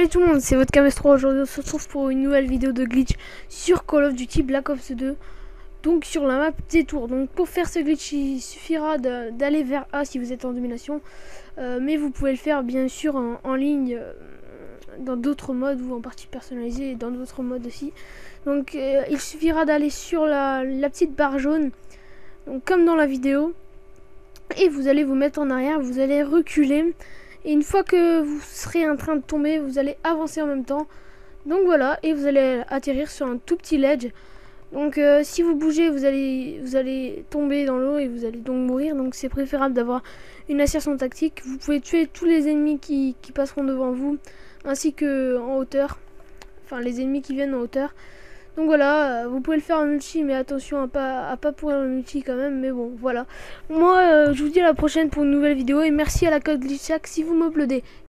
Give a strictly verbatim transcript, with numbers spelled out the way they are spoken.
Salut tout le monde, c'est votre K M S trois. Aujourd'hui on se retrouve pour une nouvelle vidéo de glitch sur Call of Duty Black Ops deux. Donc sur la map Détour. Donc pour faire ce glitch il suffira d'aller vers A si vous êtes en domination, euh, mais vous pouvez le faire bien sûr en, en ligne, euh, dans d'autres modes ou en partie personnalisée et dans d'autres modes aussi. Donc euh, il suffira d'aller sur la, la petite barre jaune, donc comme dans la vidéo, et vous allez vous mettre en arrière, vous allez reculer. Et une fois que vous serez en train de tomber, vous allez avancer en même temps. Donc voilà, et vous allez atterrir sur un tout petit ledge. Donc euh, si vous bougez, vous allez, vous allez tomber dans l'eau et vous allez donc mourir. Donc c'est préférable d'avoir une assertion tactique. Vous pouvez tuer tous les ennemis qui, qui passeront devant vous, ainsi que en hauteur. Enfin les ennemis qui viennent en hauteur. Donc voilà, vous pouvez le faire en multi, mais attention à pas, à pas pourrir le multi quand même. Mais bon, voilà. Moi, euh, je vous dis à la prochaine pour une nouvelle vidéo. Et merci à la code Glitchhack si vous m'uploadez.